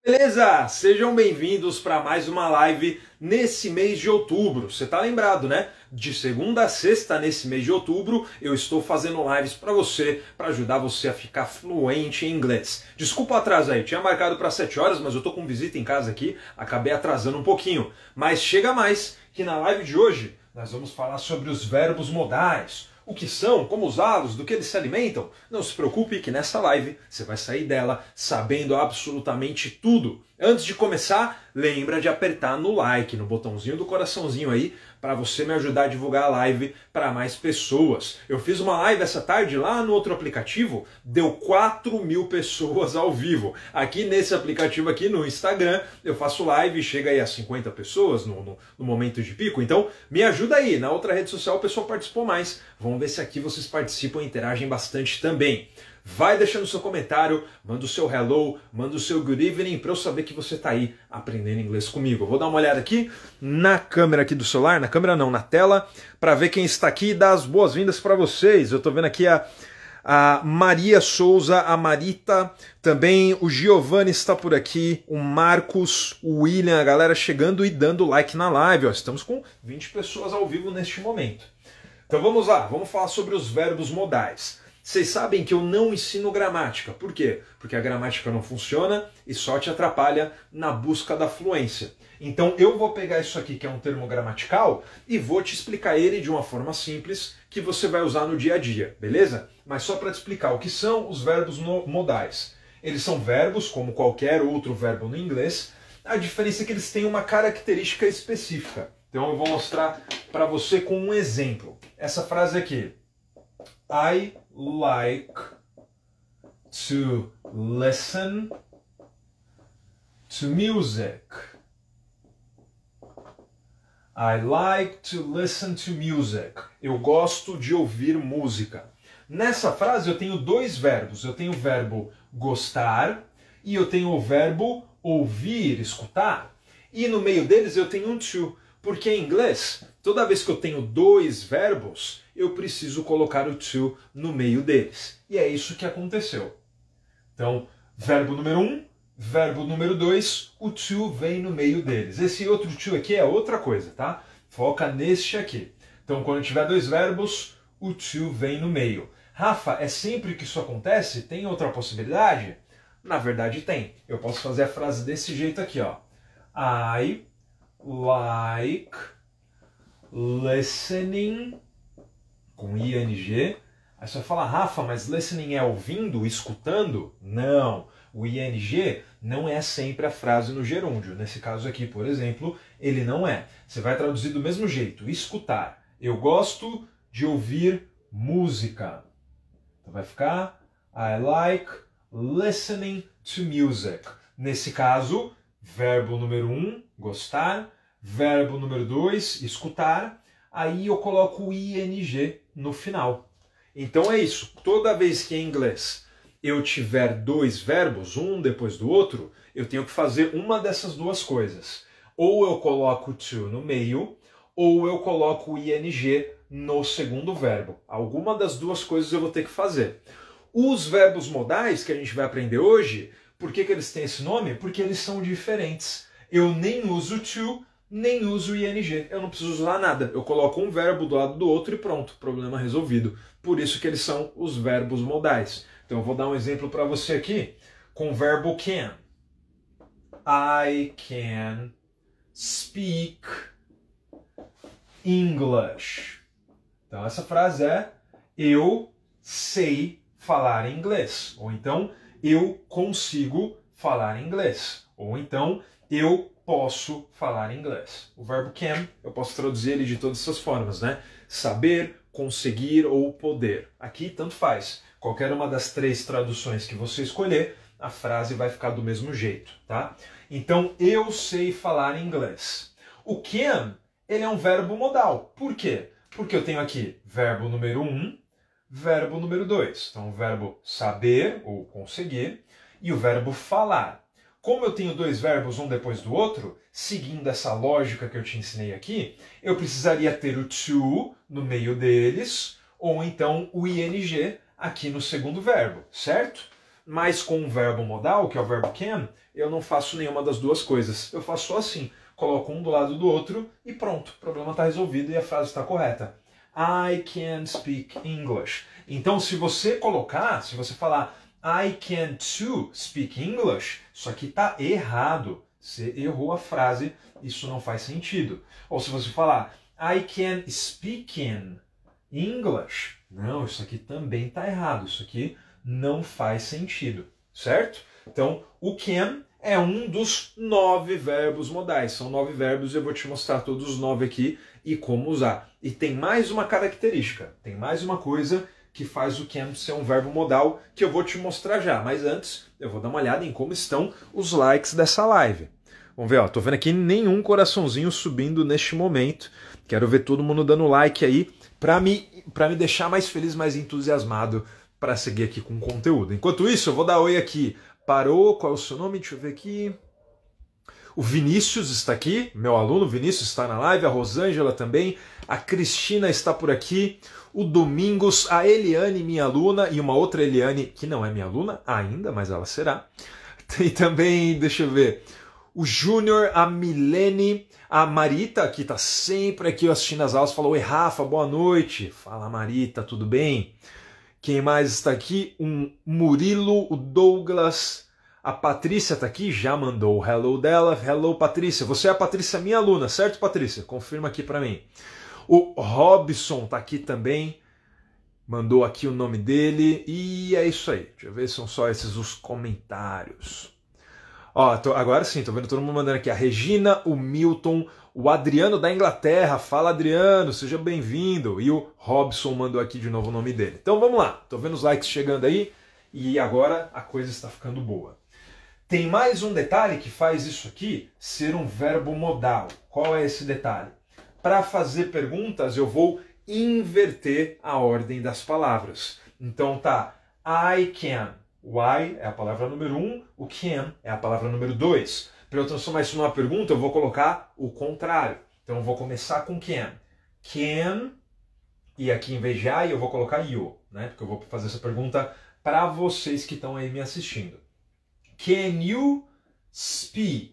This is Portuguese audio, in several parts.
Beleza? Sejam bem-vindos para mais uma live nesse mês de outubro. Você tá lembrado, né? De segunda a sexta nesse mês de outubro eu estou fazendo lives para você, para ajudar você a ficar fluente em inglês. Desculpa o atraso aí, tinha marcado para 7 horas, mas eu tô com visita em casa aqui, acabei atrasando um pouquinho. Mas chega mais que na live de hoje nós vamos falar sobre os verbos modais. O que são, como usá-los, do que eles se alimentam? Não se preocupe que nessa live você vai sair dela sabendo absolutamente tudo. Antes de começar, lembra de apertar no like, no botãozinho do coraçãozinho aí, para você me ajudar a divulgar a live para mais pessoas. Eu fiz uma live essa tarde lá no outro aplicativo, deu 4.000 pessoas ao vivo. Aqui nesse aplicativo aqui no Instagram, eu faço live e chega aí a 50 pessoas no momento de pico. Então me ajuda aí, na outra rede social o pessoal participou mais. Vamos ver se aqui vocês participam e interagem bastante também. Vai deixando seu comentário, manda o seu hello, manda o seu good evening para eu saber que você está aí aprendendo inglês comigo. Eu vou dar uma olhada aqui na câmera aqui do celular, na câmera não, na tela, para ver quem está aqui e dar as boas-vindas para vocês. Eu estou vendo aqui a Maria Souza, a Marita, também o Giovanni está por aqui, o Marcos, o William, a galera chegando e dando like na live. Ó, estamos com 20 pessoas ao vivo neste momento. Então vamos lá, vamos falar sobre os verbos modais. Vocês sabem que eu não ensino gramática. Por quê? Porque a gramática não funciona e só te atrapalha na busca da fluência. Então eu vou pegar isso aqui, que é um termo gramatical, e vou te explicar ele de uma forma simples que você vai usar no dia a dia, beleza? Mas só para te explicar o que são os verbos modais. Eles são verbos como qualquer outro verbo no inglês, a diferença é que eles têm uma característica específica. Então eu vou mostrar para você com um exemplo. Essa frase aqui. I like to listen to music. I like to listen to music. Eu gosto de ouvir música. Nessa frase eu tenho dois verbos. Eu tenho o verbo gostar e eu tenho o verbo ouvir, escutar. E no meio deles eu tenho um to. Porque em inglês, toda vez que eu tenho dois verbos, eu preciso colocar o to no meio deles. E é isso que aconteceu. Então, verbo número 1, verbo número 2, o to vem no meio deles. Esse outro to aqui é outra coisa, tá? Foca neste aqui. Então, quando tiver dois verbos, o to vem no meio. Rafa, é sempre que isso acontece? Tem outra possibilidade? Na verdade tem. Eu posso fazer a frase desse jeito aqui, ó. I like listening, com ing. Aí você vai falar, Rafa, mas listening é ouvindo, escutando? Não, o ing não é sempre a frase no gerúndio. Nesse caso aqui, por exemplo, ele não é. Você vai traduzir do mesmo jeito, escutar. Eu gosto de ouvir música. Então vai ficar, I like listening to music. Nesse caso, verbo número 1, gostar. Verbo número 2, escutar. Aí eu coloco o ing no final. Então é isso. Toda vez que em inglês eu tiver dois verbos, um depois do outro, eu tenho que fazer uma dessas duas coisas. Ou eu coloco o to no meio, ou eu coloco o ing no segundo verbo. Alguma das duas coisas eu vou ter que fazer. Os verbos modais que a gente vai aprender hoje, por que eles têm esse nome? Porque eles são diferentes. Eu nem uso to, nem uso ing. Eu não preciso usar nada. Eu coloco um verbo do lado do outro e pronto, problema resolvido. Por isso que eles são os verbos modais. Então eu vou dar um exemplo para você aqui com o verbo can. I can speak English. Então essa frase é eu sei falar inglês. Ou então eu consigo falar inglês. Ou então eu posso falar inglês. O verbo can, eu posso traduzir ele de todas essas formas, né? Saber, conseguir ou poder. Aqui tanto faz. Qualquer uma das três traduções que você escolher, a frase vai ficar do mesmo jeito, tá? Então, eu sei falar inglês. O can, ele é um verbo modal. Por quê? Porque eu tenho aqui verbo número 1, verbo número 2. Então, o verbo saber ou conseguir e o verbo falar. Como eu tenho dois verbos um depois do outro, seguindo essa lógica que eu te ensinei aqui, eu precisaria ter o to no meio deles, ou então o ing aqui no segundo verbo, certo? Mas com o verbo modal, que é o verbo can, eu não faço nenhuma das duas coisas. Eu faço só assim, coloco um do lado do outro e pronto, o problema está resolvido e a frase está correta. I can speak English. Então, se você falar I can too speak English, isso aqui está errado. Você errou a frase, isso não faz sentido. Ou se você falar I can speak in English, não, isso aqui também está errado. Isso aqui não faz sentido, certo? Então, o can é um dos 9 verbos modais. São 9 verbos e eu vou te mostrar todos os 9 aqui e como usar. E tem mais uma característica, tem mais uma coisa que faz o can ser um verbo modal que eu vou te mostrar já. Mas antes, eu vou dar uma olhada em como estão os likes dessa live. Vamos ver, ó, tô vendo aqui nenhum coraçãozinho subindo neste momento. Quero ver todo mundo dando like aí para me deixar mais feliz, mais entusiasmado para seguir aqui com o conteúdo. Enquanto isso, eu vou dar oi aqui. Parou, qual é o seu nome? Deixa eu ver aqui. O Vinícius está aqui, meu aluno Vinícius está na live, a Rosângela também, a Cristina está por aqui, o Domingos, a Eliane, minha aluna, e uma outra Eliane, que não é minha aluna ainda, mas ela será. Tem também, deixa eu ver, o Júnior, a Milene, a Marita, que está sempre aqui assistindo as aulas, falou: oi Rafa, boa noite. Fala Marita, tudo bem? Quem mais está aqui? Um Murilo, o Douglas, a Patrícia está aqui, já mandou o hello dela. Hello Patrícia, você é a Patrícia, minha aluna, certo Patrícia? Confirma aqui para mim. O Robson está aqui também, mandou aqui o nome dele e é isso aí. Deixa eu ver se são só esses os comentários. Ó, agora sim, tô vendo todo mundo mandando aqui. A Regina, o Milton, o Adriano da Inglaterra. Fala Adriano, seja bem-vindo. E o Robson mandou aqui de novo o nome dele. Então vamos lá, tô vendo os likes chegando aí e agora a coisa está ficando boa. Tem mais um detalhe que faz isso aqui ser um verbo modal. Qual é esse detalhe? Para fazer perguntas eu vou inverter a ordem das palavras. Então tá, I can. O I é a palavra número 1, o can é a palavra número 2. Para eu transformar isso numa pergunta, eu vou colocar o contrário. Então eu vou começar com can. Can, e aqui em vez de I eu vou colocar you, né? Porque eu vou fazer essa pergunta para vocês que estão aí me assistindo. Can you speak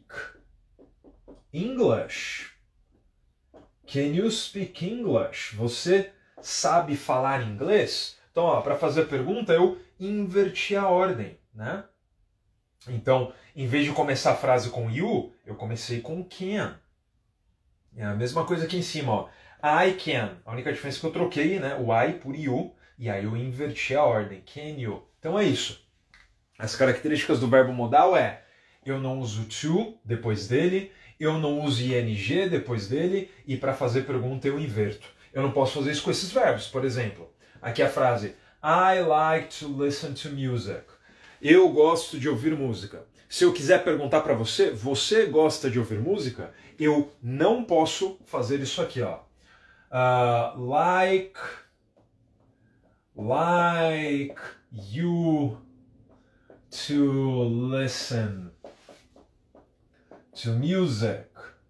English? Can you speak English? Você sabe falar inglês? Então, para fazer a pergunta, eu inverti a ordem, né? Então, em vez de começar a frase com you, eu comecei com can. É a mesma coisa aqui em cima, ó. I can. A única diferença é que eu troquei, né, o I por you, e aí eu inverti a ordem. Can you? Então é isso. As características do verbo modal é: eu não uso to depois dele, eu não uso ing depois dele, e para fazer pergunta eu inverto. Eu não posso fazer isso com esses verbos, por exemplo. Aqui a frase I like to listen to music. Eu gosto de ouvir música. Se eu quiser perguntar para você, você gosta de ouvir música? Eu não posso fazer isso aqui, ó. Like you to listen to music.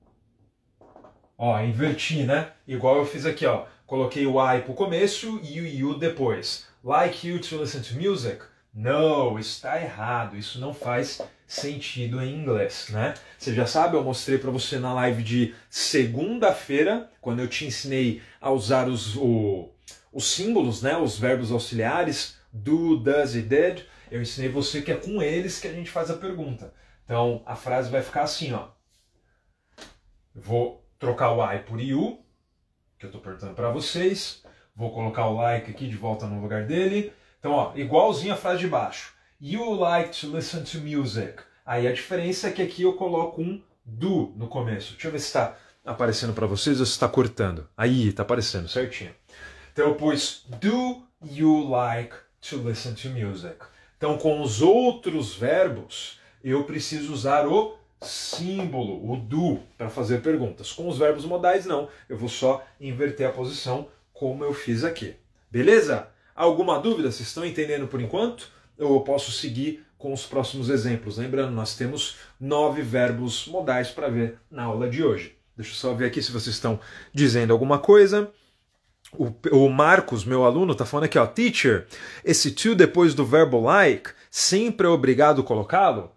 Ó, inverti, né? Igual eu fiz aqui, ó. Coloquei o I pro começo e o you depois. Like you to listen to music? Não, isso está errado. Isso não faz sentido em inglês, né? Você já sabe, eu mostrei para você na live de segunda-feira, quando eu te ensinei a usar os símbolos, né? Os verbos auxiliares, do, does e did. Eu ensinei você que é com eles que a gente faz a pergunta. Então, a frase vai ficar assim, ó. Eu vou trocar o I por you, que eu estou perguntando para vocês. Vou colocar o like aqui de volta no lugar dele. Então, ó, igualzinho a frase de baixo. You like to listen to music. Aí a diferença é que aqui eu coloco um do no começo. Deixa eu ver se está aparecendo para vocês ou se está cortando. Aí, está aparecendo certinho. Então eu pus do you like to listen to music. Então, com os outros verbos, eu preciso usar o símbolo, o do, para fazer perguntas. Com os verbos modais, não. Eu vou só inverter a posição como eu fiz aqui. Beleza? Alguma dúvida? Vocês estão entendendo por enquanto? Ou eu posso seguir com os próximos exemplos? Lembrando, nós temos 9 verbos modais para ver na aula de hoje. Deixa eu só ver aqui se vocês estão dizendo alguma coisa. O Marcos, meu aluno, está falando aqui, ó, teacher, esse to depois do verbo like sempre é obrigado a colocá-lo?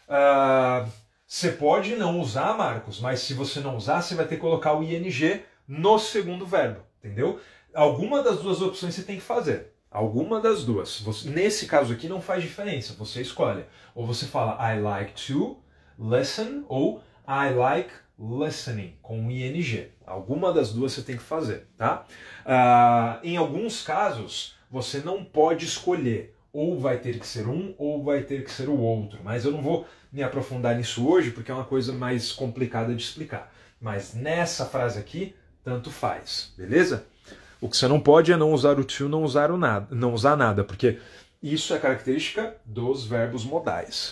Você pode não usar, Marcos, mas se você não usar, você vai ter que colocar o ing no segundo verbo, entendeu? Alguma das duas opções você tem que fazer. Alguma das duas. Nesse caso aqui não faz diferença, você escolhe. Ou você fala I like to listen ou I like listening, com o ing. Alguma das duas você tem que fazer, tá? Em alguns casos, você não pode escolher. Ou vai ter que ser um, ou vai ter que ser o outro. Mas eu não vou me aprofundar nisso hoje, porque é uma coisa mais complicada de explicar. Mas nessa frase aqui, tanto faz, beleza? O que você não pode é não usar o to, não usar nada, porque isso é característica dos verbos modais.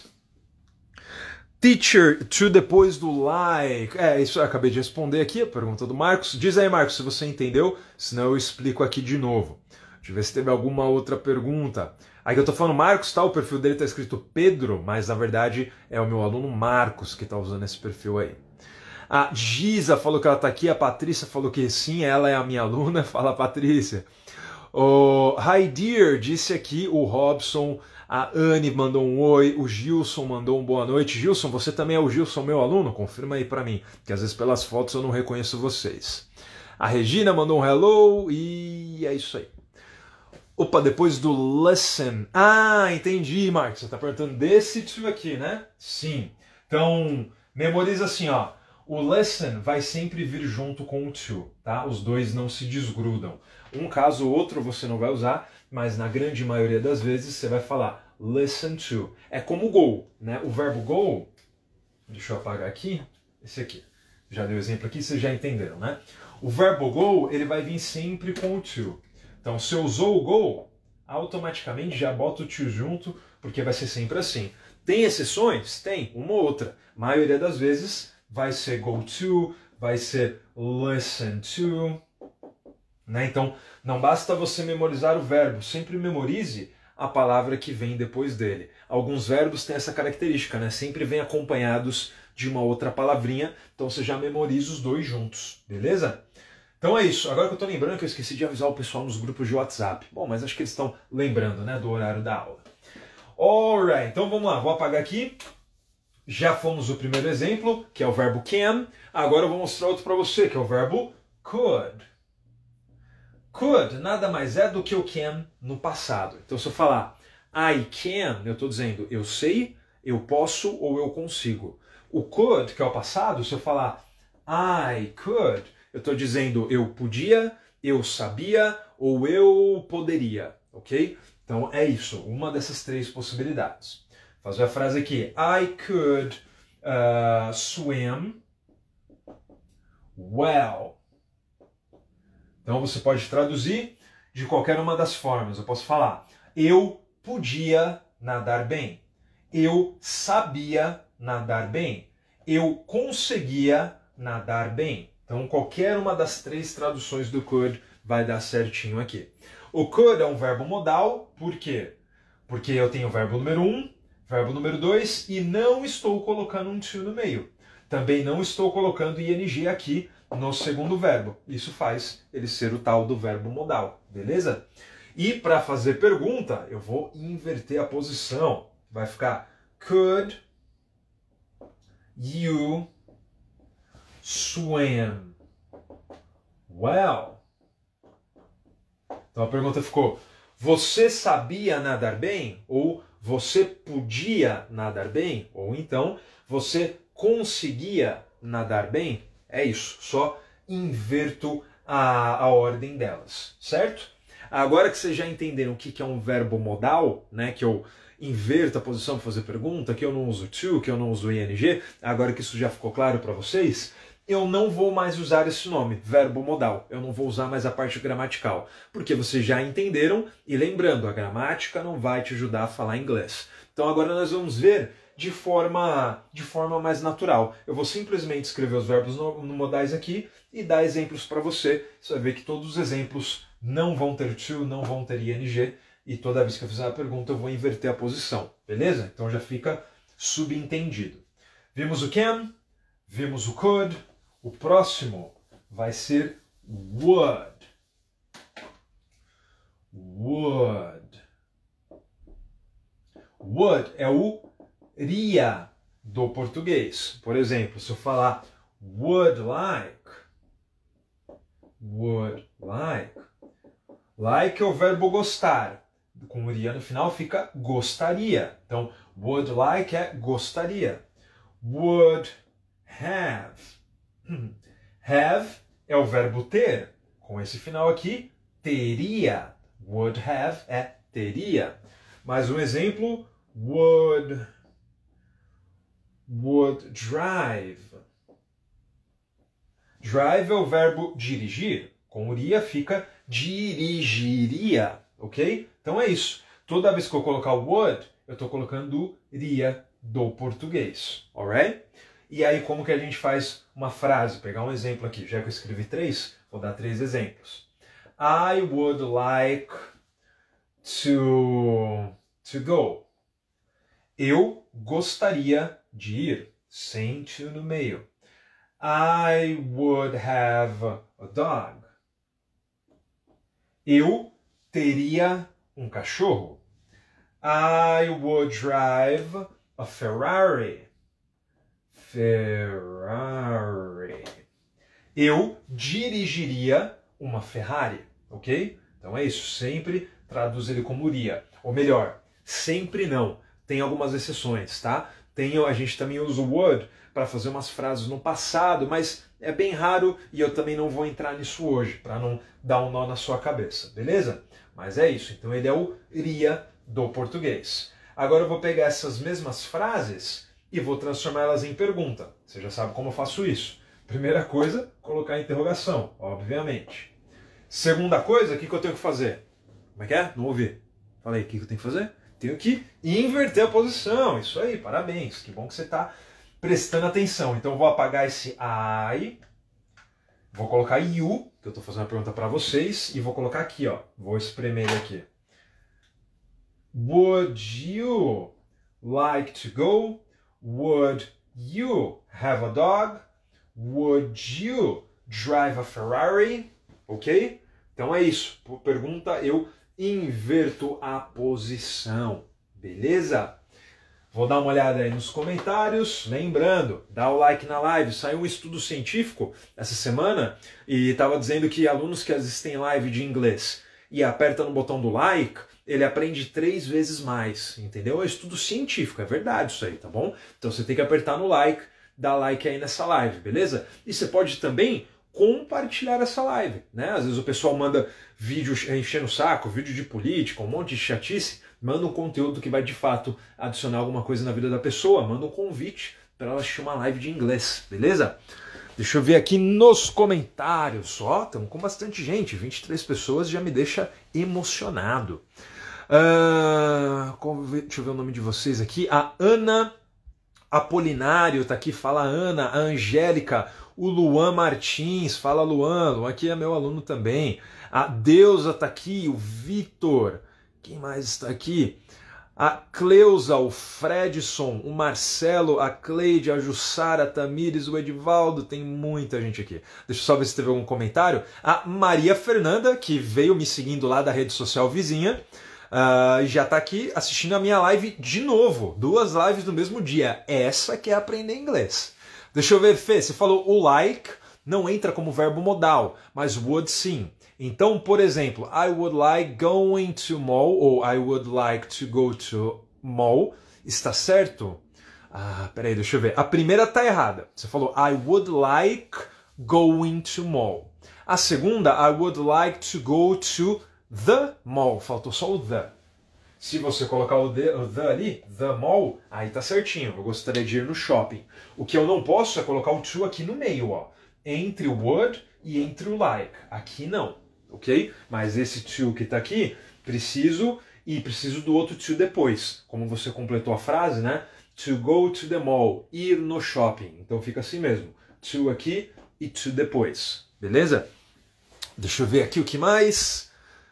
Teacher, to depois do like. Isso eu acabei de responder aqui, a pergunta do Marcos. Diz aí, Marcos, se você entendeu, senão eu explico aqui de novo. Deixa eu ver se teve alguma outra pergunta. Aqui eu tô falando Marcos, tá? O perfil dele tá escrito Pedro, mas na verdade é o meu aluno Marcos que tá usando esse perfil aí. A Giza falou que ela tá aqui, a Patrícia falou que sim, ela é a minha aluna. Fala, Patrícia. O Hi Dear disse aqui, o Robson, a Anne mandou um oi, o Gilson mandou um boa noite. Gilson, você também é o Gilson, meu aluno? Confirma aí pra mim, que às vezes pelas fotos eu não reconheço vocês. A Regina mandou um hello e é isso aí. Opa, depois do listen. Entendi, Marcos. Você tá perguntando desse to aqui, né? Sim. Então, memoriza assim, ó. O listen vai sempre vir junto com o to, tá? Os dois não se desgrudam. Um caso ou outro você não vai usar, mas na grande maioria das vezes você vai falar listen to. É como go, né? O verbo go, deixa eu apagar aqui, esse aqui. Já dei o exemplo aqui, vocês já entenderam, né? O verbo go, ele vai vir sempre com o to. Então, se eu usou o go, automaticamente já bota o to junto, porque vai ser sempre assim. Tem exceções? Tem, uma ou outra. A maioria das vezes vai ser go to, vai ser listen to, né? Então, não basta você memorizar o verbo, sempre memorize a palavra que vem depois dele. Alguns verbos têm essa característica, né? Sempre vêm acompanhados de uma outra palavrinha, então você já memoriza os dois juntos, beleza? Então é isso. Agora que eu estou lembrando que eu esqueci de avisar o pessoal nos grupos de WhatsApp. Bom, mas acho que eles estão lembrando, né, do horário da aula. Alright, então vamos lá, vou apagar aqui. Já fomos o primeiro exemplo, que é o verbo can. Agora eu vou mostrar outro para você, que é o verbo could. Could nada mais é do que o can no passado. Então se eu falar I can, eu estou dizendo eu sei, eu posso ou eu consigo. O could, que é o passado, se eu falar I could, eu estou dizendo eu podia, eu sabia ou eu poderia, ok? Então é isso, uma dessas três possibilidades. Fazer a frase aqui, I could swim well. Então você pode traduzir de qualquer uma das formas. Eu posso falar, eu podia nadar bem, eu sabia nadar bem, eu conseguia nadar bem. Então qualquer uma das três traduções do could vai dar certinho aqui. O could é um verbo modal, por quê? Porque eu tenho o verbo número 1, verbo número 2 e não estou colocando um to no meio. Também não estou colocando ing aqui no segundo verbo. Isso faz ele ser o tal do verbo modal, beleza? E para fazer pergunta, eu vou inverter a posição. Vai ficar could you swim well? Então a pergunta ficou, você sabia nadar bem? Ou você podia nadar bem? Ou então, você conseguia nadar bem? É isso, só inverto a ordem delas, certo? Agora que vocês já entenderam o que é um verbo modal, né, que eu inverto a posição para fazer pergunta, que eu não uso to, que eu não uso ing, agora que isso já ficou claro para vocês, eu não vou mais usar esse nome, verbo modal. Eu não vou usar mais a parte gramatical, porque vocês já entenderam, e lembrando, a gramática não vai te ajudar a falar inglês. Então agora nós vamos ver de forma mais natural. Eu vou simplesmente escrever os verbos modais aqui e dar exemplos para você. Você vai ver que todos os exemplos não vão ter to, não vão ter ing, e toda vez que eu fizer a pergunta eu vou inverter a posição, beleza? Então já fica subentendido. Vimos o can, vimos o could, o próximo vai ser would. Would. Would é o iria do português. Por exemplo, se eu falar would like, like é o verbo gostar. Com o iria no final fica gostaria. Então, would like é gostaria. Would have. Have é o verbo ter. Com esse final aqui, teria. Would have é teria. Mais um exemplo, would drive. Drive é o verbo dirigir. Com o iria fica dirigiria, ok? Então é isso. Toda vez que eu colocar o would, eu estou colocando o iria do português, alright? E aí como que a gente faz uma frase? Vou pegar um exemplo aqui. Já que eu escrevi 3, vou dar 3 exemplos. I would like to go. Eu gostaria de ir, sem to no meio. I would have a dog. Eu teria um cachorro. I would drive a Ferrari. Eu dirigiria uma Ferrari, ok? Então é isso, sempre traduz ele como iria. Ou melhor, sempre não. Tem algumas exceções, tá? A gente também usa o would para fazer umas frases no passado, mas é bem raro e eu também não vou entrar nisso hoje, para não dar um nó na sua cabeça, beleza? Mas é isso, então ele é o iria do português. Agora eu vou pegar essas mesmas frases e vou transformá-las em pergunta. Você já sabe como eu faço isso. Primeira coisa, colocar interrogação, obviamente. Segunda coisa, o que eu tenho que fazer? Como é que é? Não ouvi. Falei, o que eu tenho que fazer? Tenho que inverter a posição. Isso aí, parabéns. Que bom que você está prestando atenção. Então eu vou apagar esse I, vou colocar you, que eu estou fazendo uma pergunta para vocês, e vou colocar aqui, ó. Vou espremer ele aqui. Would you like to go? Would you have a dog? Would you drive a Ferrari? Ok? Então é isso. Por pergunta, eu inverto a posição. Beleza? Vou dar uma olhada aí nos comentários. Lembrando, dá o like na live. Saiu um estudo científico essa semana e estava dizendo que alunos que assistem live de inglês e apertam no botão do like, ele aprende 3 vezes mais. Entendeu? É estudo científico, é verdade isso aí, tá bom? Então você tem que apertar no like, dar like aí nessa live, beleza? E você pode também compartilhar essa live, né? Às vezes o pessoal manda vídeo enchendo o saco, vídeo de política, um monte de chatice, manda um conteúdo que vai de fato adicionar alguma coisa na vida da pessoa, manda um convite para ela assistir uma live de inglês, beleza? Deixa eu ver aqui nos comentários, ó, estamos com bastante gente, 23 pessoas, já me deixa emocionado. Deixa eu ver o nome de vocês aqui, a Ana Apolinário tá aqui, fala Ana, a Angélica, o Luan Martins, fala Luan aqui é meu aluno também, a Deusa tá aqui, o Vitor, quem mais está aqui? A Cleusa, o Fredson, o Marcelo, a Cleide, a Jussara, a Tamires, o Edivaldo, tem muita gente aqui. Deixa eu só ver se teve algum comentário. A Maria Fernanda, que veio me seguindo lá da rede social vizinha, já está aqui assistindo a minha live de novo. 2 lives no mesmo dia. Essa que é aprender inglês. Deixa eu ver, Fê, você falou o like não entra como verbo modal, mas would sim. Então, por exemplo, I would like going to mall ou I would like to go to mall. Está certo? Peraí, deixa eu ver. A primeira está errada. Você falou I would like going to mall. A segunda, I would like to go to the mall. Faltou só o the. Se você colocar o the ali, the mall, aí tá certinho. Eu gostaria de ir no shopping. O que eu não posso é colocar o to aqui no meio, ó. Entre o would e entre o like. Aqui não, ok? Mas esse to que tá aqui, preciso do outro to depois. Como você completou a frase, né? To go to the mall, ir no shopping. Então fica assim mesmo. To aqui e to depois. Beleza? Deixa eu ver aqui o que mais.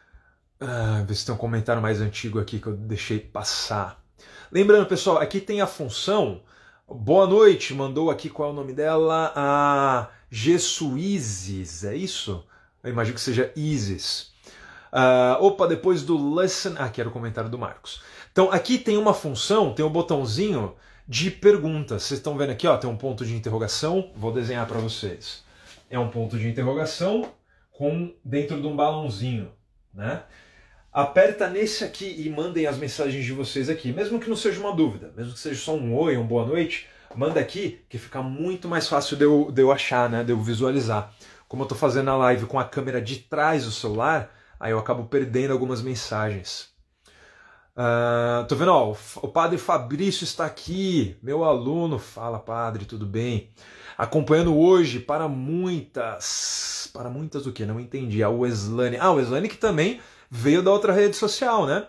Ver se tem um comentário mais antigo aqui que eu deixei passar. Lembrando, pessoal, aqui tem a função. Boa noite, mandou aqui qual é o nome dela? A Jesuízes, é isso? Eu imagino que seja Isis. Depois do listen... Aqui era o comentário do Marcos. Então aqui tem uma função, tem um botãozinho de perguntas. Vocês estão vendo aqui, ó, tem um ponto de interrogação. Vou desenhar para vocês. É um ponto de interrogação dentro de um balãozinho, né? Aperta nesse aqui e mandem as mensagens de vocês aqui, mesmo que não seja uma dúvida, mesmo que seja só um oi, um boa noite, manda aqui que fica muito mais fácil de eu achar, né, de eu visualizar. Como eu estou fazendo a live com a câmera de trás do celular, aí eu acabo perdendo algumas mensagens. Tô vendo, ó, o padre Fabrício está aqui, meu aluno. Fala, padre, tudo bem? Acompanhando hoje para muitas o quê? Não entendi. A Weslane. O Weslane que também veio da outra rede social, né?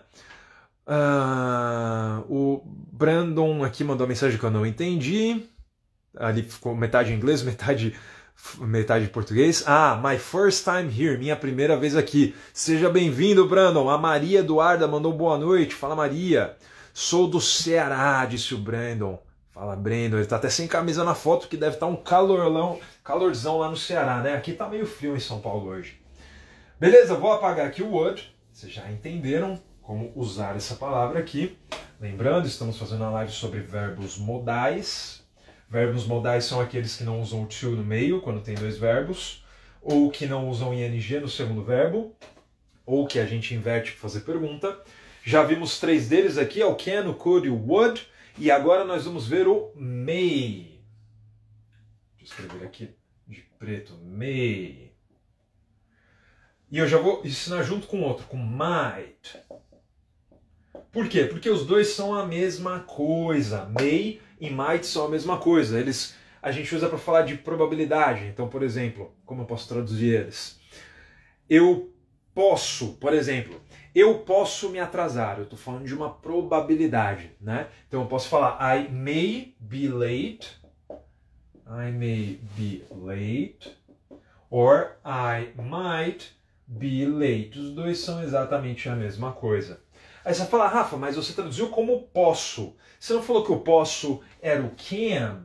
O Brandon aqui mandou uma mensagem que eu não entendi. Ali ficou metade em inglês, metade em português. My first time here, minha primeira vez aqui. Seja bem-vindo, Brandon. A Maria Eduarda mandou boa noite. Fala, Maria. Sou do Ceará, disse o Brandon. Fala, Brandon. Ele tá até sem camisa na foto, que deve estar um calorzão lá no Ceará, né? Aqui tá meio frio em São Paulo hoje. Beleza, vou apagar aqui o Word. Vocês já entenderam como usar essa palavra aqui. Lembrando, estamos fazendo uma live sobre verbos modais. Verbos modais são aqueles que não usam o to no meio, quando tem dois verbos, ou que não usam ing no segundo verbo, ou que a gente inverte para fazer pergunta. Já vimos 3 deles aqui, o can, o could e o would, e agora nós vamos ver o may. Deixa eu escrever aqui de preto, may. E eu já vou ensinar junto com outro, com might. Por quê? Porque os dois são a mesma coisa. May e might são a mesma coisa. A gente usa para falar de probabilidade. Então, por exemplo, como eu posso traduzir eles? Eu posso, por exemplo, eu posso me atrasar. Eu estou falando de uma probabilidade, né? Então eu posso falar I may be late. I may be late. Or I might be late. Os dois são exatamente a mesma coisa. Aí você fala, Rafa, mas você traduziu como posso. Você não falou que o posso era o can?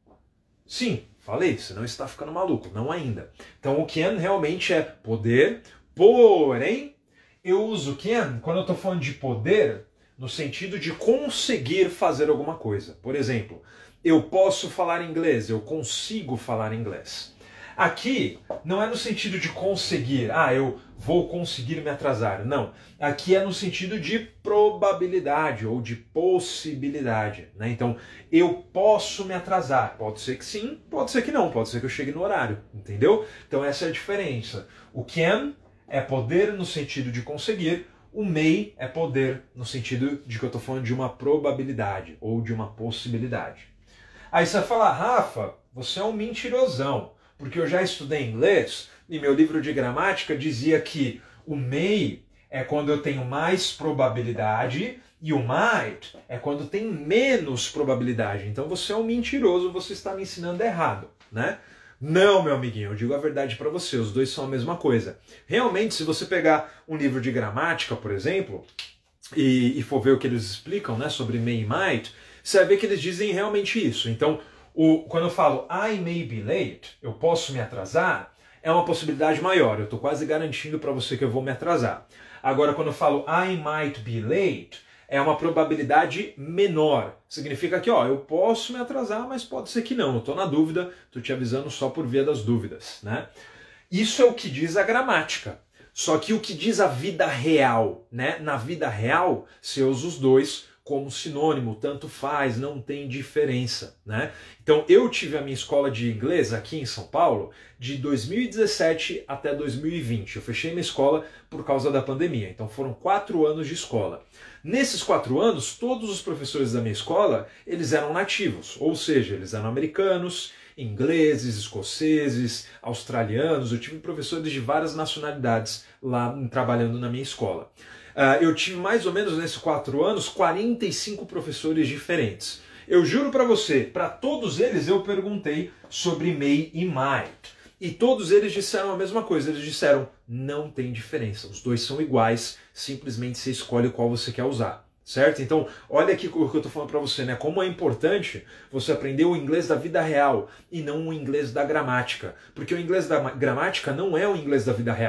Sim, falei, você não está ficando maluco, não ainda. Então o can realmente é poder, porém, eu uso can quando eu estou falando de poder no sentido de conseguir fazer alguma coisa. Por exemplo, eu posso falar inglês, eu consigo falar inglês. Aqui não é no sentido de conseguir, eu vou conseguir me atrasar. Não, aqui é no sentido de probabilidade ou de possibilidade, né? Então, eu posso me atrasar. Pode ser que sim, pode ser que não, pode ser que eu chegue no horário, entendeu? Então essa é a diferença. O can é poder no sentido de conseguir, o may é poder no sentido de que eu estou falando de uma probabilidade ou de uma possibilidade. Aí você vai falar, Rafa, você é um mentirosão. Porque eu já estudei inglês e meu livro de gramática dizia que o may é quando eu tenho mais probabilidade e o might é quando tem menos probabilidade. Então você é um mentiroso, você está me ensinando errado, né? Não, meu amiguinho, eu digo a verdade para você, os dois são a mesma coisa. Realmente, se você pegar um livro de gramática, por exemplo, e for ver o que eles explicam, né, sobre may e might, você vai ver que eles dizem realmente isso. Então, quando eu falo I may be late, eu posso me atrasar, é uma possibilidade maior. Eu estou quase garantindo para você que eu vou me atrasar. Agora, quando eu falo I might be late, é uma probabilidade menor. Significa que eu posso me atrasar, mas pode ser que não. Eu estou na dúvida, estou te avisando só por via das dúvidas, né? Isso é o que diz a gramática. Só que o que diz a vida real, né? Na vida real, você usa os dois como sinônimo, tanto faz, não tem diferença, né? Então eu tive a minha escola de inglês aqui em São Paulo de 2017 até 2020. Eu fechei minha escola por causa da pandemia, então foram 4 anos de escola. Nesses 4 anos, todos os professores da minha escola, eles eram nativos, ou seja, eles eram americanos, ingleses, escoceses, australianos. Eu tive professores de várias nacionalidades lá trabalhando na minha escola. Eu tive mais ou menos nesses 4 anos 45 professores diferentes. Eu juro para você, para todos eles eu perguntei sobre may e might. E todos eles disseram a mesma coisa. Eles disseram, não tem diferença. Os dois são iguais, simplesmente você escolhe qual você quer usar. Certo? Então, olha aqui o que eu estou falando para você, né? Como é importante você aprender o inglês da vida real e não o inglês da gramática. Porque o inglês da gramática não é o inglês da vida real.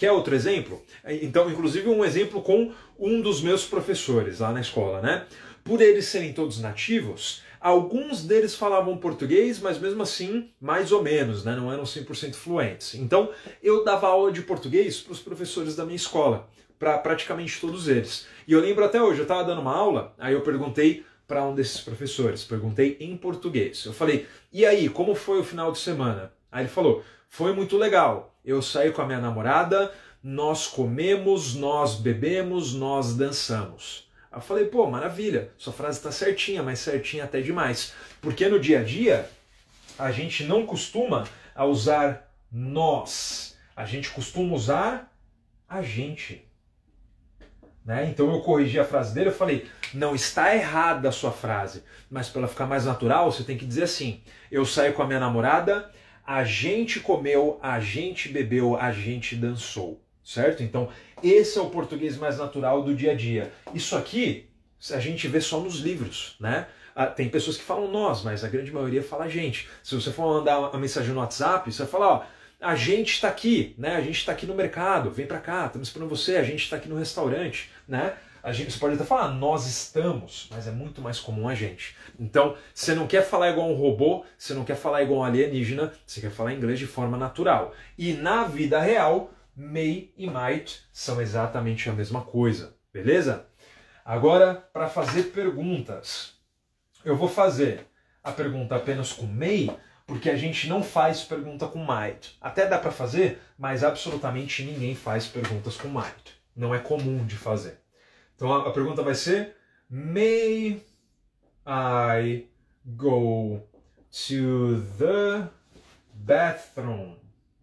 Quer outro exemplo? Então, inclusive um exemplo com um dos meus professores lá na escola, né? Por eles serem todos nativos, alguns deles falavam português, mas mesmo assim, mais ou menos, né? Não eram 100% fluentes. Então, eu dava aula de português para os professores da minha escola, para praticamente todos eles. E eu lembro até hoje, eu estava dando uma aula, aí eu perguntei para um desses professores, perguntei em português. Eu falei, e aí, como foi o final de semana? Aí ele falou, foi muito legal. Eu saí com a minha namorada, nós comemos, nós bebemos, nós dançamos. Aí eu falei, pô, maravilha, sua frase está certinha, mas certinha até demais. Porque no dia a dia, a gente não costuma usar nós. A gente costuma usar a gente. Né? Então eu corrigi a frase dele, eu falei, não está errada a sua frase, mas para ela ficar mais natural, você tem que dizer assim, eu saí com a minha namorada, a gente comeu, a gente bebeu, a gente dançou, certo? Então esse é o português mais natural do dia a dia. Isso aqui a gente vê só nos livros, né? Tem pessoas que falam nós, mas a grande maioria fala a gente. Se você for mandar uma mensagem no WhatsApp, você vai falar, ó, a gente está aqui, né? A gente está aqui no mercado, vem para cá, estamos esperando você, a gente está aqui no restaurante, né? Você pode até falar, nós estamos, mas é muito mais comum a gente. Então, você não quer falar igual um robô, você não quer falar igual um alienígena, você quer falar inglês de forma natural. E na vida real, may e might são exatamente a mesma coisa, beleza? Agora, para fazer perguntas, eu vou fazer a pergunta apenas com may, porque a gente não faz pergunta com might. Até dá para fazer, mas absolutamente ninguém faz perguntas com might. Não é comum de fazer. Então a pergunta vai ser, may I go to the bathroom?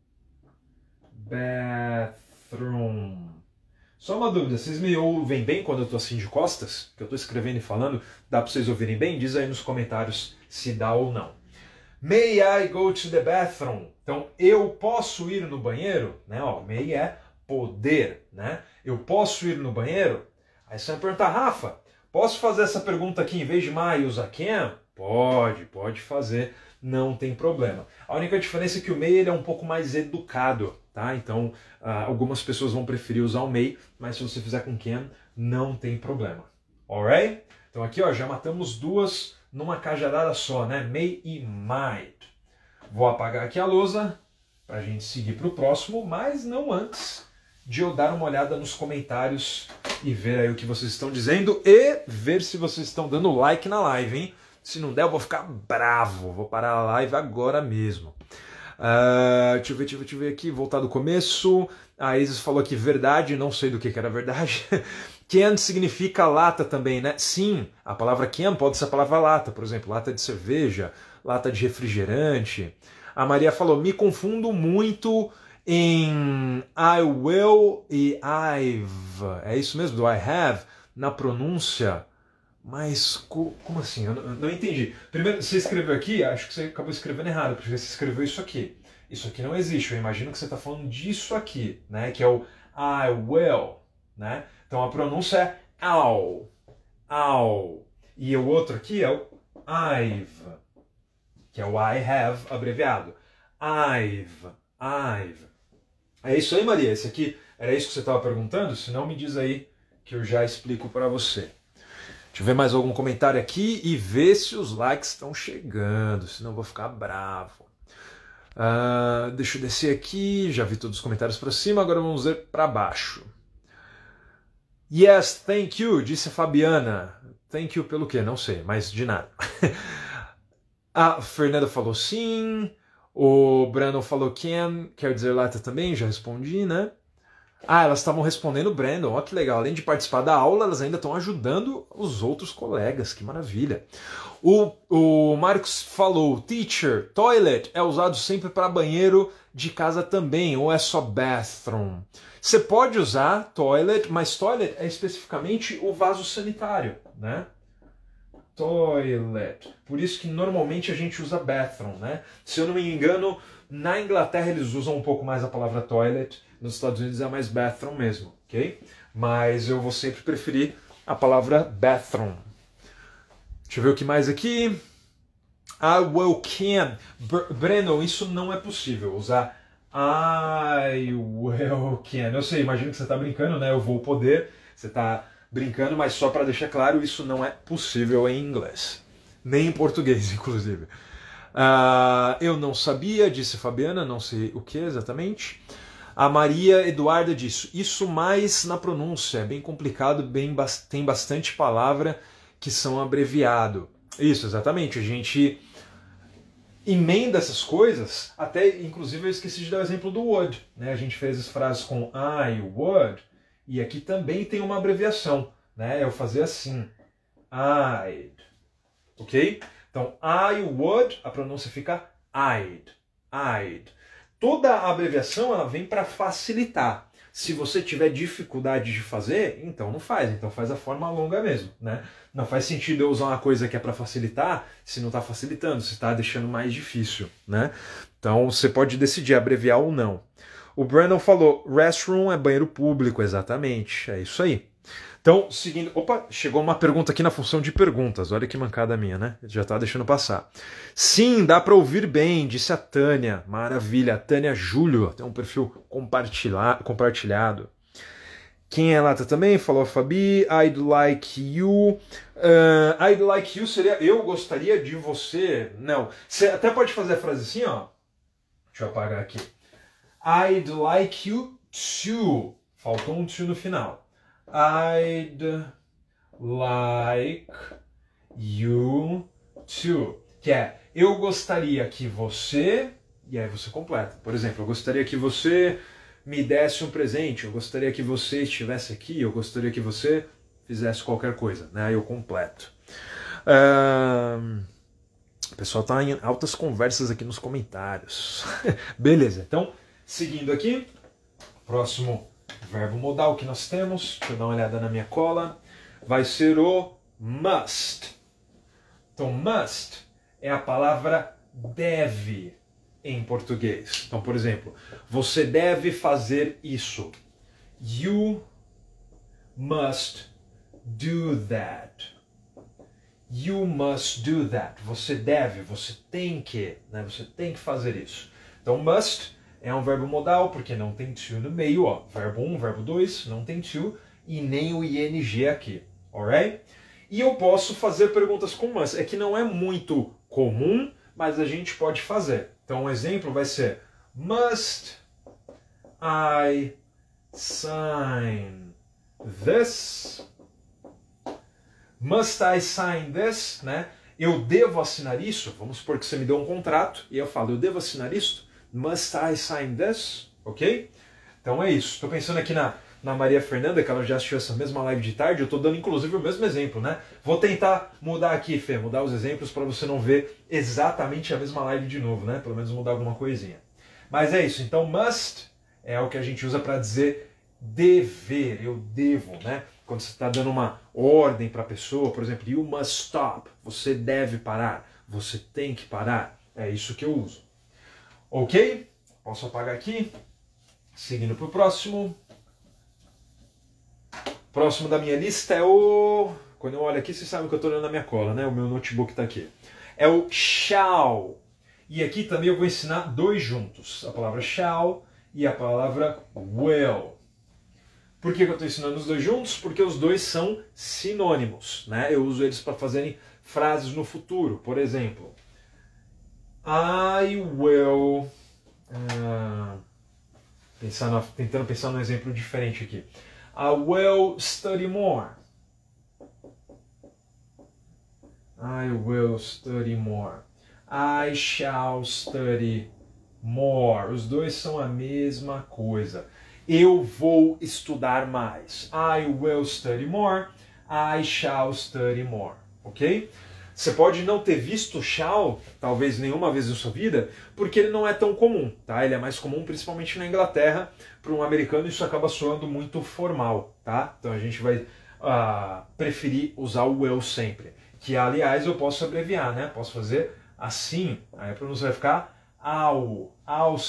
Bathroom. Só uma dúvida, vocês me ouvem bem quando eu estou assim de costas? Que eu estou escrevendo e falando, dá para vocês ouvirem bem? Diz aí nos comentários se dá ou não. May I go to the bathroom? Então, eu posso ir no banheiro? Né? Ó, may é poder, né? Eu posso ir no banheiro? Aí você vai perguntar, Rafa, posso fazer essa pergunta aqui em vez de may usar can? Pode fazer, não tem problema. A única diferença é que o may ele é um pouco mais educado, tá? Então, algumas pessoas vão preferir usar o may, mas se você fizer com can, não tem problema. Alright? Então aqui, ó, já matamos duas numa cajadada só, né? May e might. Vou apagar aqui a lousa para a gente seguir para o próximo, mas não antes de eu dar uma olhada nos comentários e ver aí o que vocês estão dizendo e ver se vocês estão dando like na live, hein? Se não der, eu vou ficar bravo. Vou parar a live agora mesmo. Deixa eu ver aqui, voltar do começo. A Isis falou aqui verdade, não sei do que era verdade. Can significa lata também, né? Sim, a palavra can pode ser a palavra lata, por exemplo, lata de cerveja, lata de refrigerante. A Maria falou, me confundo muito em I will e I've. É isso mesmo, do I have, na pronúncia. Mas como assim? Eu não entendi. Primeiro, você escreveu aqui, acho que você acabou escrevendo errado, porque você escreveu isso aqui. Isso aqui não existe, eu imagino que você está falando disso aqui, né? Que é o I will, né? Então a pronúncia é ow, ow. E o outro aqui é o I've, que é o I have abreviado. I've. É isso aí, Maria? Esse aqui era isso que você estava perguntando? Se não, me diz aí que eu já explico para você. Deixa eu ver mais algum comentário aqui e ver se os likes estão chegando, senão eu vou ficar bravo. Deixa eu descer aqui, já vi todos os comentários para cima, agora vamos ver para baixo. Yes, thank you, disse a Fabiana. Thank you pelo quê? Não sei, mas de nada. A Fernanda falou sim, o Brandon falou can, quer dizer lata também, já respondi, né? Elas estavam respondendo o Brandon, ó que legal. Além de participar da aula, elas ainda estão ajudando os outros colegas, que maravilha. O Marcos falou, teacher, toilet é usado sempre para banheiro de casa também, ou é só bathroom? Você pode usar toilet, mas toilet é especificamente o vaso sanitário, né? Toilet. Por isso que normalmente a gente usa bathroom, né? Se eu não me engano, na Inglaterra eles usam um pouco mais a palavra toilet, nos Estados Unidos é mais bathroom mesmo, ok? Mas eu vou sempre preferir a palavra bathroom. Deixa eu ver o que mais aqui. I will can. Breno, isso não é possível, usar I will can. Eu sei, imagino que você está brincando, né? Eu vou poder. Você está brincando, mas só para deixar claro, isso não é possível em inglês. Nem em português, inclusive. Eu não sabia, disse Fabiana, não sei o que exatamente. A Maria Eduarda disse, isso mais na pronúncia, é bem complicado, tem bastante palavra que são abreviado. Isso, exatamente, a gente emenda essas coisas, até inclusive eu esqueci de dar o exemplo do would, né? A gente fez as frases com I would, e aqui também tem uma abreviação, né? Eu fazer assim, I'd, ok? Então, I would, a pronúncia fica I'd. Toda a abreviação ela vem para facilitar. Se você tiver dificuldade de fazer, então não faz. Então faz a forma longa mesmo, né? Não faz sentido eu usar uma coisa que é para facilitar se não está facilitando, se está deixando mais difícil, né? Então você pode decidir abreviar ou não. O Brandon falou, restroom é banheiro público, exatamente. É isso aí. Então, seguindo... Opa, chegou uma pergunta aqui na função de perguntas. Olha que mancada minha, né? Já tá deixando passar. Sim, dá para ouvir bem, disse a Tânia. Maravilha. A Tânia Júlio tem um perfil compartilhado. Quem é Lata também? Falou a Fabi. I'd like you. I'd like you seria eu gostaria de você. Não. Você até pode fazer a frase assim, ó. Deixa eu apagar aqui. I'd like you to. Faltou um to no final. I'd like you to. Que é, eu gostaria que você... E aí você completa. Por exemplo, eu gostaria que você me desse um presente. Eu gostaria que você estivesse aqui. Eu gostaria que você fizesse qualquer coisa. Né? Aí eu completo. O pessoal está em altas conversas aqui nos comentários. Beleza, então, seguindo aqui. Próximo verbo modal que nós temos, deixa eu dar uma olhada na minha cola, vai ser o must. Então, must é a palavra deve em português. Então, por exemplo, você deve fazer isso. You must do that. You must do that. Você deve, você tem que, né? Você tem que fazer isso. Então, must é um verbo modal, porque não tem to no meio, ó. Verbo 1, verbo 2, não tem to, e nem o ing aqui, alright? E eu posso fazer perguntas com must. É que não é muito comum, mas a gente pode fazer. Então, um exemplo vai ser must I sign this? Must I sign this? Né? Eu devo assinar isso? Vamos supor que você me deu um contrato, e eu falo, eu devo assinar isso? Must I sign this? Ok? Então é isso. Estou pensando aqui na Maria Fernanda, que ela já assistiu essa mesma live de tarde. Eu estou dando inclusive o mesmo exemplo, né? Vou tentar mudar aqui, Fê, mudar os exemplos para você não ver exatamente a mesma live de novo, né? Pelo menos mudar alguma coisinha. Mas é isso. Então must é o que a gente usa para dizer dever, eu devo, né? Quando você está dando uma ordem para a pessoa, por exemplo, you must stop, você deve parar, você tem que parar. É isso que eu uso. Ok? Posso apagar aqui. Seguindo para o próximo. Próximo da minha lista é o... Quando eu olho aqui, vocês sabem que eu estou olhando na minha cola, né? O meu notebook está aqui. É o shall. E aqui também eu vou ensinar dois juntos. A palavra shall e a palavra will. Por que eu estou ensinando os dois juntos? Porque os dois são sinônimos, né? Eu uso eles para fazerem frases no futuro. Por exemplo, I will... tentando pensar num exemplo diferente aqui. I will study more. I will study more. I shall study more. Os dois são a mesma coisa. Eu vou estudar mais. I will study more. I shall study more. Ok? Você pode não ter visto shall, talvez nenhuma vez na sua vida, porque ele não é tão comum, tá? Ele é mais comum principalmente na Inglaterra. Para um americano isso acaba soando muito formal, tá? Então a gente vai preferir usar o will sempre. Que, aliás, eu posso abreviar, né? Posso fazer assim, aí a pronúncia vai ficar I'll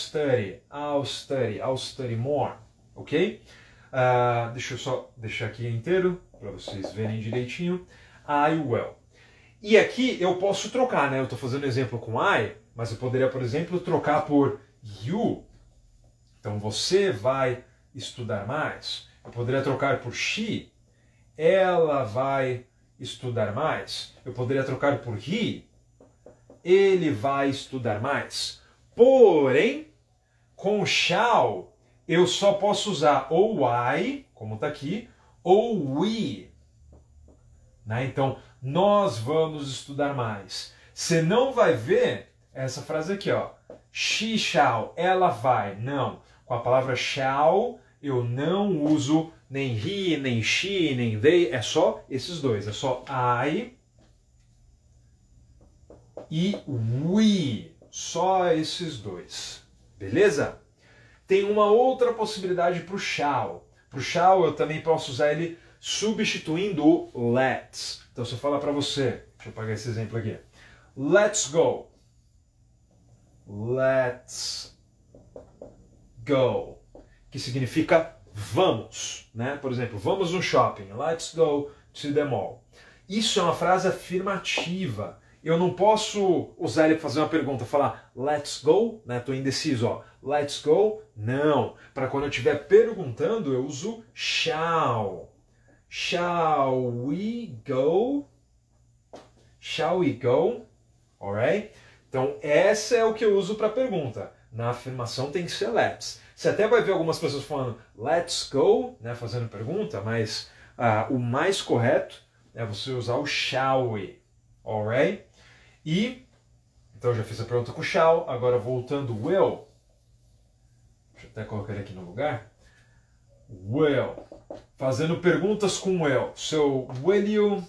study more, ok? Deixa eu só deixar aqui inteiro, para vocês verem direitinho. I will. E aqui eu posso trocar, né? Eu estou fazendo exemplo com I, mas eu poderia, por exemplo, trocar por you. Então você vai estudar mais. Eu poderia trocar por she. Ela vai estudar mais. Eu poderia trocar por he. Ele vai estudar mais. Porém, com shall, eu só posso usar ou I, como está aqui, ou we. Né? Então, nós vamos estudar mais. Você não vai ver essa frase aqui, ó. She shall, ela vai. Não. Com a palavra shall, eu não uso nem he, nem she, nem they. É só esses dois. É só I e we. Só esses dois. Beleza? Tem uma outra possibilidade para o shall. Para o shall eu também posso usar ele substituindo o let's. Então se eu falar para você, deixa eu pegar esse exemplo aqui. Let's go. Let's go. Que significa vamos, né? Por exemplo, vamos no shopping. Let's go to the mall. Isso é uma frase afirmativa. Eu não posso usar ele para fazer uma pergunta, falar let's go, né? Tô indeciso, ó. Let's go? Não. Para quando eu estiver perguntando, eu uso shall. Shall we go? Shall we go? Alright? Então, essa é o que eu uso para pergunta. Na afirmação tem que ser let's. Você até vai ver algumas pessoas falando let's go, né, fazendo pergunta, mas o mais correto é você usar o shall we. Alright? E, então eu já fiz a pergunta com shall, agora voltando will. Deixa eu até colocar ele aqui no lugar. Will. Fazendo perguntas com will. So, will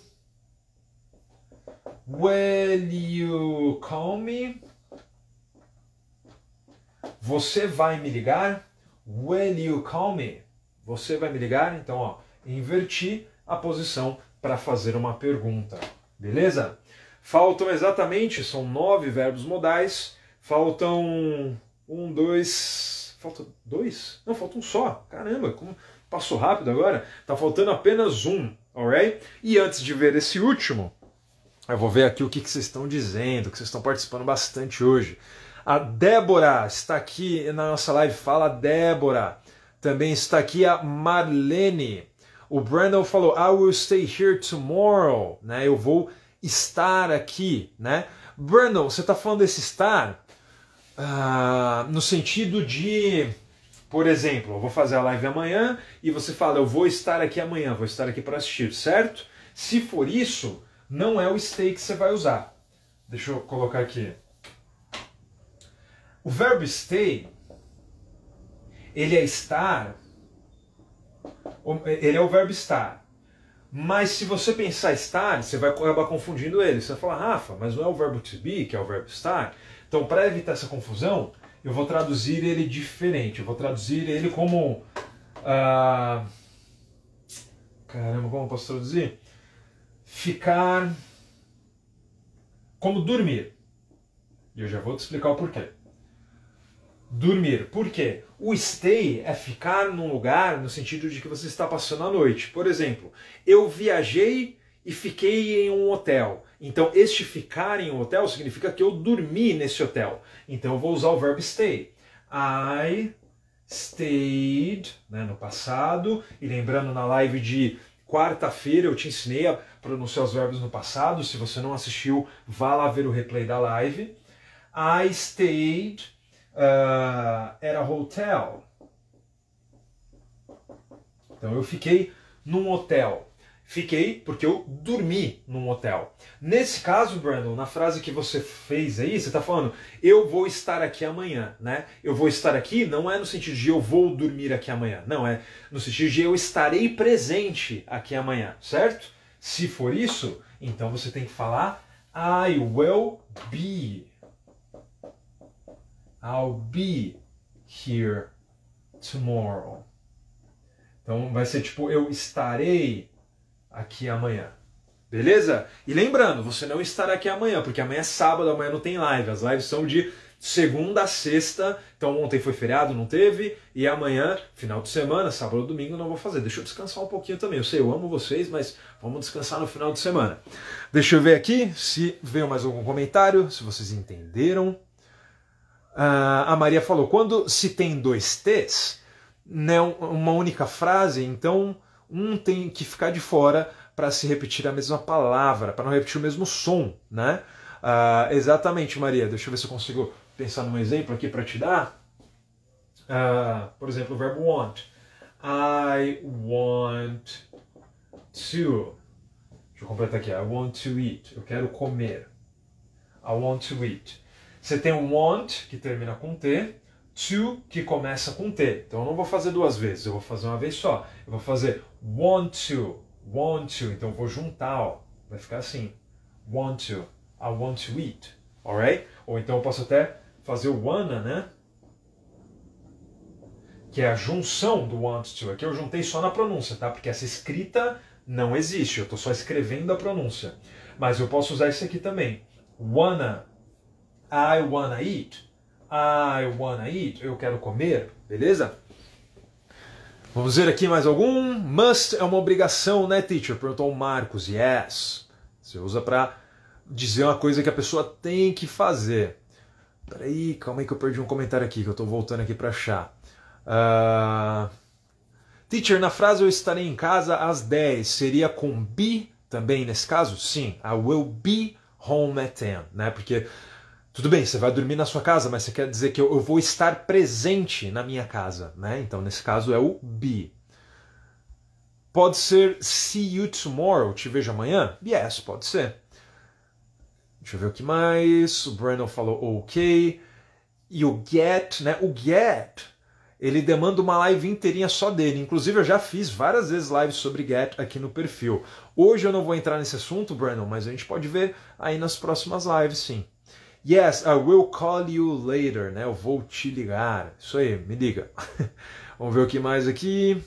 you call me? Você vai me ligar? Will you call me? Você vai me ligar? Então, ó, inverti a posição para fazer uma pergunta. Beleza? Faltam exatamente, são 9 verbos modais. Faltam 1, 2... Falta 2? Não, falta um só. Caramba, como passou rápido agora. Tá faltando apenas um, alright? E antes de ver esse último, eu vou ver aqui o que vocês estão dizendo, que vocês estão participando bastante hoje. A Débora está aqui na nossa live, fala Débora. Também está aqui a Marlene. O Brandon falou, I will stay here tomorrow. Né? Eu vou estar aqui. Né? Brandon, você está falando desse estar no sentido de, por exemplo, eu vou fazer a live amanhã e você fala, eu vou estar aqui amanhã, vou estar aqui para assistir, certo? Se for isso, não é o stay que você vai usar. Deixa eu colocar aqui. O verbo stay, ele é estar, ele é o verbo estar. Mas se você pensar estar, você vai acabar confundindo ele. Você vai falar, Rafa, mas não é o verbo to be, que é o verbo estar? Então, para evitar essa confusão, eu vou traduzir ele diferente. Eu vou traduzir ele como... caramba, como eu posso traduzir? Ficar... como dormir. E eu já vou te explicar o porquê. Dormir. Por quê? O stay é ficar num lugar no sentido de que você está passando a noite. Por exemplo, eu viajei e fiquei em um hotel. Então, este ficar em um hotel significa que eu dormi nesse hotel. Então, eu vou usar o verbo stay. I stayed, né, no passado. E lembrando, na live de quarta-feira eu te ensinei a pronunciar os verbos no passado. Se você não assistiu, vá lá ver o replay da live. I stayed at a hotel. Então eu fiquei num hotel. Fiquei porque eu dormi num hotel. Nesse caso, Brandon, na frase que você fez aí, você está falando, eu vou estar aqui amanhã, né? Eu vou estar aqui não é no sentido de eu vou dormir aqui amanhã. Não, é no sentido de eu estarei presente aqui amanhã, certo? Se for isso, então você tem que falar I will be. I'll be here tomorrow. Então vai ser tipo, eu estarei aqui amanhã. Beleza? E lembrando, você não estará aqui amanhã, porque amanhã é sábado, amanhã não tem live. As lives são de segunda a sexta. Então ontem foi feriado, não teve. E amanhã, final de semana, sábado ou domingo, não vou fazer. Deixa eu descansar um pouquinho também. Eu sei, eu amo vocês, mas vamos descansar no final de semana. Deixa eu ver aqui se veio mais algum comentário, se vocês entenderam. A Maria falou, quando se tem dois T's, né, uma única frase, então um tem que ficar de fora para se repetir a mesma palavra, para não repetir o mesmo som, né? Exatamente, Maria. Deixa eu ver se eu consigo pensar num exemplo aqui para te dar. Por exemplo, o verbo want. I want to. Deixa eu completar aqui. I want to eat. Eu quero comer. I want to eat. Você tem o want, que termina com T, to, que começa com T. Então eu não vou fazer duas vezes, eu vou fazer uma vez só. Eu vou fazer want to. Então eu vou juntar, ó. Vai ficar assim. Want to. I want to eat. Alright? Ou então eu posso até fazer o wanna, né? Que é a junção do want to. Aqui eu juntei só na pronúncia, tá? Porque essa escrita não existe. Eu estou só escrevendo a pronúncia. Mas eu posso usar isso aqui também. Wanna. I wanna eat. I wanna eat. Eu quero comer. Beleza? Vamos ver aqui mais algum. Must é uma obrigação, né, teacher? Perguntou o Marcos. Yes. Você usa para dizer uma coisa que a pessoa tem que fazer. Peraí, calma aí que eu perdi um comentário aqui, que eu estou voltando aqui para achar. Teacher, na frase eu estarei em casa às 10, seria com be também nesse caso? Sim, I will be home at 10, né? Porque, tudo bem, você vai dormir na sua casa, mas você quer dizer que eu vou estar presente na minha casa, né? Então, nesse caso, é o be. Pode ser see you tomorrow, te vejo amanhã? Yes, pode ser. Deixa eu ver o que mais. O Brandon falou ok. E o get, né? O get, ele demanda uma live inteirinha só dele. Inclusive, eu já fiz várias vezes lives sobre get aqui no perfil. Hoje eu não vou entrar nesse assunto, Brandon, mas a gente pode ver aí nas próximas lives, sim. Yes, I will call you later, né? Eu vou te ligar. Isso aí, me liga. Vamos ver o que mais aqui.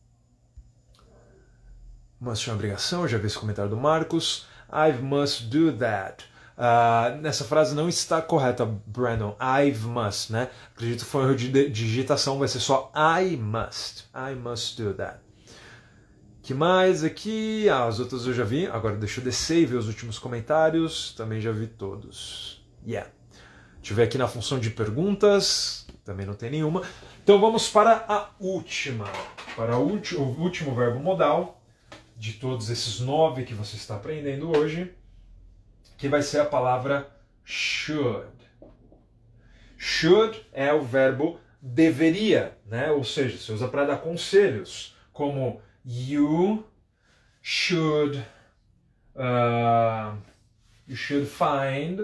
Must é uma obrigação, eu já vi esse comentário do Marcos. I must do that. Nessa frase não está correta, Brandon. I must, né? Acredito que foi um erro de digitação, vai ser só I must. I must do that. Que mais aqui? As outras eu já vi. Agora deixa eu descer e ver os últimos comentários. Também já vi todos. Yeah. Deixa eu ver aqui na função de perguntas. Também não tem nenhuma. Então vamos para a última. Para o último verbo modal de todos esses 9 que você está aprendendo hoje, que vai ser a palavra should. Should é o verbo deveria, né? Ou seja, você usa para dar conselhos, como you should find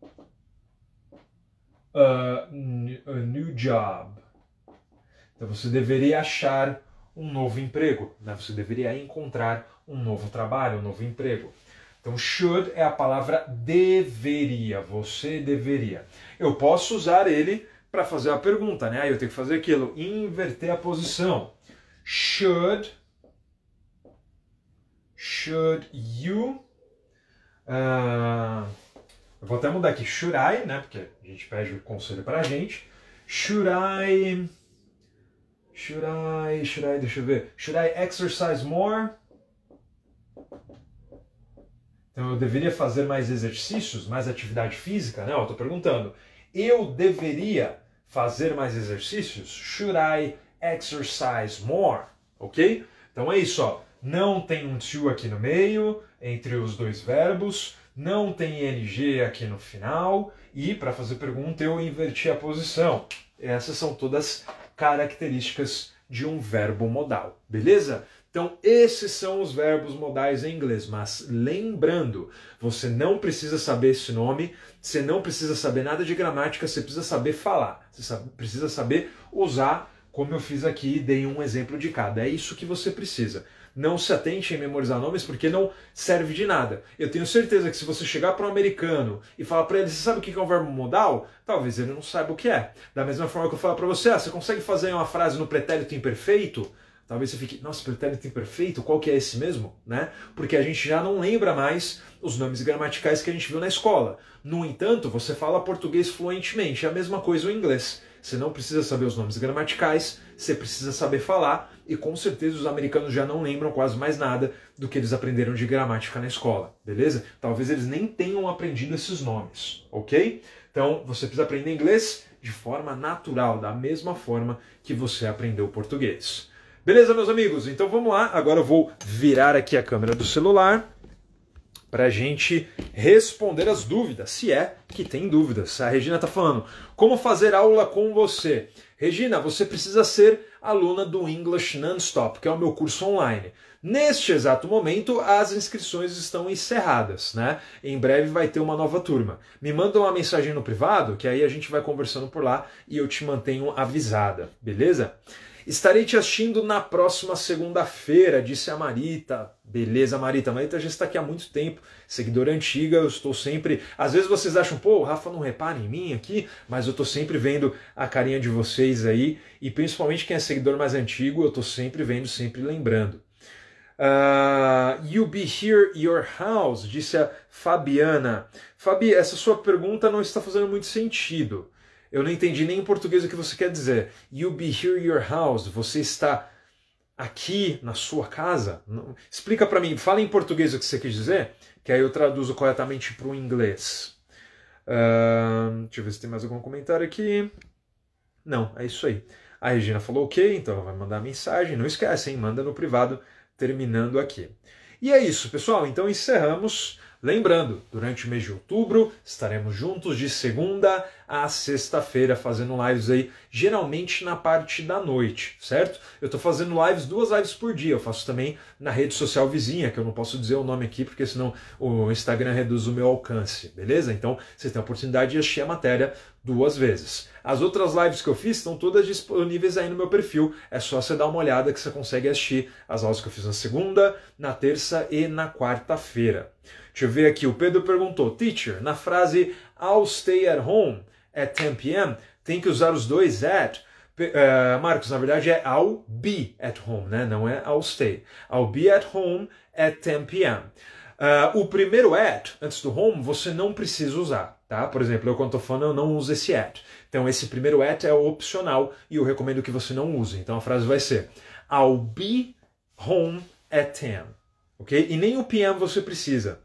a new job. Então você deveria achar um novo emprego, né? Você deveria encontrar um novo trabalho, um novo emprego. Então, should é a palavra deveria, você deveria. Eu posso usar ele para fazer a pergunta, né? Aí eu tenho que fazer aquilo, inverter a posição. Should you... eu vou até mudar aqui, should I, né? Porque a gente pede o conselho para a gente. Should I, deixa eu ver. Should I exercise more? Então eu deveria fazer mais exercícios, mais atividade física, né? Eu estou perguntando. Eu deveria fazer mais exercícios? Should I exercise more? Ok? Então é isso, ó. Não tem um to aqui no meio, entre os dois verbos. Não tem ing aqui no final. E para fazer pergunta eu inverti a posição. Essas são todas características de um verbo modal. Beleza? Então, esses são os verbos modais em inglês, mas lembrando, você não precisa saber esse nome, você não precisa saber nada de gramática, você precisa saber falar, precisa saber usar, como eu fiz aqui e dei um exemplo de cada. É isso que você precisa. Não se atente em memorizar nomes porque não serve de nada. Eu tenho certeza que se você chegar para um americano e falar para ele, você sabe o que é um verbo modal? Talvez ele não saiba o que é. Da mesma forma que eu falo para você, você consegue fazer uma frase no pretérito imperfeito? Talvez você fique, nossa, pretérito imperfeito, qual que é esse mesmo? Né? Porque a gente já não lembra mais os nomes gramaticais que a gente viu na escola. No entanto, você fala português fluentemente, é a mesma coisa o inglês. Você não precisa saber os nomes gramaticais, você precisa saber falar, e com certeza os americanos já não lembram quase mais nada do que eles aprenderam de gramática na escola, beleza? Talvez eles nem tenham aprendido esses nomes, ok? Então, Então, você precisa aprender inglês de forma natural, da mesma forma que você aprendeu português. Beleza, meus amigos? Então vamos lá. Agora eu vou virar aqui a câmera do celular para a gente responder as dúvidas, se é que tem dúvidas. A Regina está falando, como fazer aula com você? Regina, você precisa ser aluna do English Non-Stop, que é o meu curso online. Neste exato momento, as inscrições estão encerradas, né? Em breve vai ter uma nova turma. Me manda uma mensagem no privado, que aí a gente vai conversando por lá e eu te mantenho avisada, beleza? Estarei te assistindo na próxima segunda-feira, disse a Marita. Beleza, Marita. A Marita já está aqui há muito tempo, seguidora antiga, eu estou sempre... Às vezes vocês acham, pô, o Rafa não repara em mim aqui, mas eu estou sempre vendo a carinha de vocês aí, e principalmente quem é seguidor mais antigo, eu estou sempre vendo, sempre lembrando. You be here, your house, disse a Fabiana. Fabi, essa sua pergunta não está fazendo muito sentido. Eu não entendi nem em português o que você quer dizer. You be here, your house. Você está aqui na sua casa? Não. Explica para mim, fala em português o que você quis dizer, que aí eu traduzo corretamente para o inglês. Deixa eu ver se tem mais algum comentário aqui. Não, é isso aí. A Regina falou ok, então ela vai mandar mensagem. Não esquece, hein? Manda no privado. Terminando aqui. E é isso, pessoal. Então encerramos. Lembrando, durante o mês de outubro estaremos juntos de segunda a sexta-feira fazendo lives aí, geralmente na parte da noite, certo? Eu estou fazendo duas lives por dia. Eu faço também na rede social vizinha, que eu não posso dizer o nome aqui, porque senão o Instagram reduz o meu alcance, beleza? Então você tem a oportunidade de assistir a matéria 2 vezes. As outras lives que eu fiz estão todas disponíveis aí no meu perfil. É só você dar uma olhada que você consegue assistir as aulas que eu fiz na segunda, na terça e na quarta-feira. Deixa eu ver aqui, o Pedro perguntou, teacher, na frase I'll stay at home at 10 p.m., tem que usar os dois at? Marcos, na verdade é I'll be at home, né? Não é I'll stay. I'll be at home at 10 p.m. O primeiro at, antes do home, você não precisa usar, tá? Por exemplo, eu quando estou falando, eu não uso esse at. Então esse primeiro at é opcional e eu recomendo que você não use. Então a frase vai ser I'll be home at 10. Ok? E nem o PM você precisa.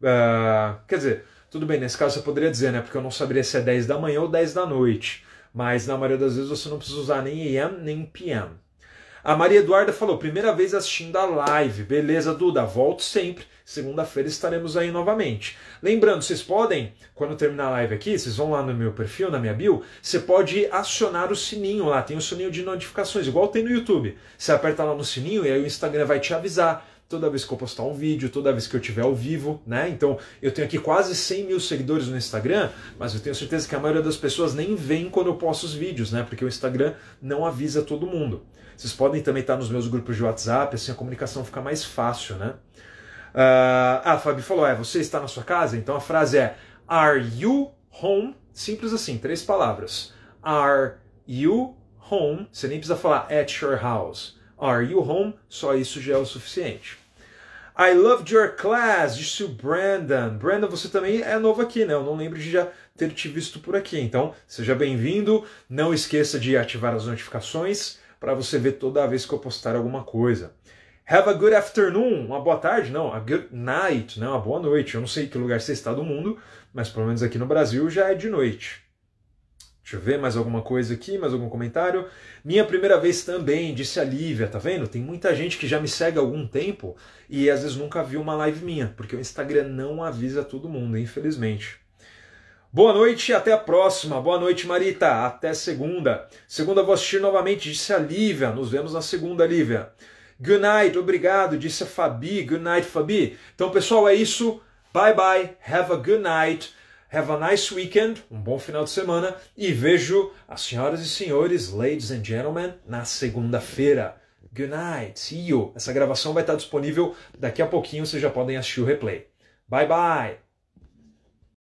Quer dizer, tudo bem, nesse caso você poderia dizer, né? Porque eu não saberia se é 10 da manhã ou 10 da noite. Mas na maioria das vezes você não precisa usar nem AM nem PM. A Maria Eduarda falou, primeira vez assistindo a live. Beleza, Duda, volto sempre. Segunda-feira estaremos aí novamente. Lembrando, vocês podem, quando terminar a live aqui, vocês vão lá no meu perfil, na minha bio, você pode acionar o sininho lá, tem o sininho de notificações, igual tem no YouTube. Você aperta lá no sininho e aí o Instagram vai te avisar toda vez que eu postar um vídeo, toda vez que eu estiver ao vivo, né? Então, eu tenho aqui quase 100 mil seguidores no Instagram, mas eu tenho certeza que a maioria das pessoas nem vem quando eu posto os vídeos, né? Porque o Instagram não avisa todo mundo. Vocês podem também estar nos meus grupos de WhatsApp, assim a comunicação fica mais fácil, né? A Fabi falou, você está na sua casa? Então a frase é Are you home? Simples assim, 3 palavras. Are you home? Você nem precisa falar at your house. Are you home? Só isso já é o suficiente. I loved your class, disse o Brandon. Brandon, você também é novo aqui, né? Eu não lembro de já ter te visto por aqui. Então, seja bem-vindo. Não esqueça de ativar as notificações para você ver toda vez que eu postar alguma coisa. Have a good afternoon. Uma boa tarde? Não, a good night, né? Uma boa noite. Eu não sei que lugar você está do mundo, mas pelo menos aqui no Brasil já é de noite. Deixa eu ver mais alguma coisa aqui, mais algum comentário. Minha primeira vez também, disse a Lívia, tá vendo? Tem muita gente que já me segue há algum tempo e às vezes nunca viu uma live minha, porque o Instagram não avisa todo mundo, infelizmente. Boa noite e até a próxima. Boa noite, Marita. Até segunda. Segunda vou assistir novamente, disse a Lívia. Nos vemos na segunda, Lívia. Good night, obrigado, disse a Fabi. Good night, Fabi. Então, pessoal, é isso. Bye, bye. Have a good night. Have a nice weekend, um bom final de semana, e vejo as senhoras e senhores, ladies and gentlemen, na segunda-feira. Good night, see you. Essa gravação vai estar disponível daqui a pouquinho, vocês já podem assistir o replay. Bye, bye!